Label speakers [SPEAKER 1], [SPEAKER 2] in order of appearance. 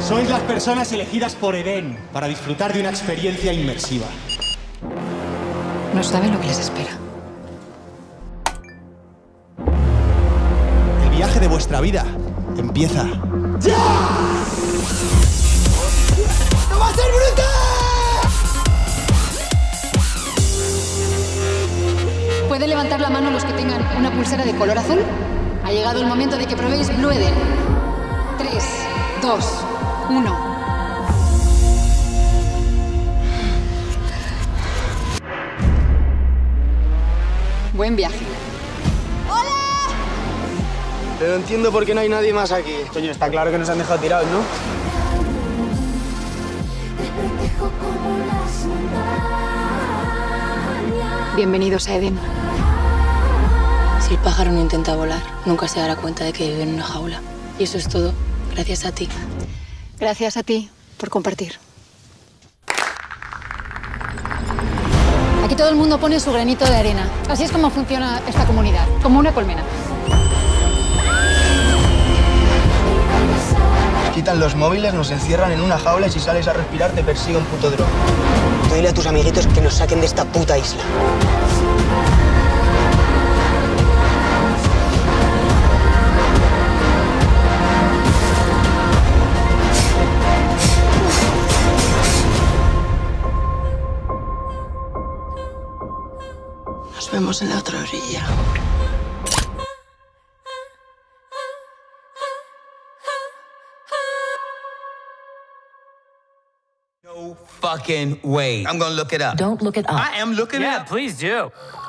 [SPEAKER 1] Sois las personas elegidas por Edén para disfrutar de una experiencia inmersiva.
[SPEAKER 2] No saben lo que les espera.
[SPEAKER 1] El viaje de vuestra vida empieza ¡ya! ¡No va a ser brutal!
[SPEAKER 2] ¿Pueden levantar la mano los que tengan una pulsera de color azul? Ha llegado el momento de que probéis Blue Eden. 3, 2, 1. Buen viaje.
[SPEAKER 3] ¡Hola! Pero no entiendo por qué no hay nadie más aquí. Coño, está claro que nos han dejado tirados, ¿no?
[SPEAKER 2] Bienvenidos a Edén.
[SPEAKER 4] Si el pájaro no intenta volar, nunca se dará cuenta de que vive en una jaula. Y eso es todo, gracias a ti.
[SPEAKER 2] Gracias a ti por compartir. Aquí todo el mundo pone su granito de arena. Así es como funciona esta comunidad, como una colmena.
[SPEAKER 3] Nos quitan los móviles, nos encierran en una jaula y si sales a respirar te persigue un puto dron. Dile a tus amiguitos que nos saquen de esta puta isla.
[SPEAKER 4] Nos vemos en la otra orilla.
[SPEAKER 5] No fucking way. I'm gonna look it up.
[SPEAKER 4] Don't look it up.
[SPEAKER 5] I am looking it up.
[SPEAKER 6] Yeah, please do.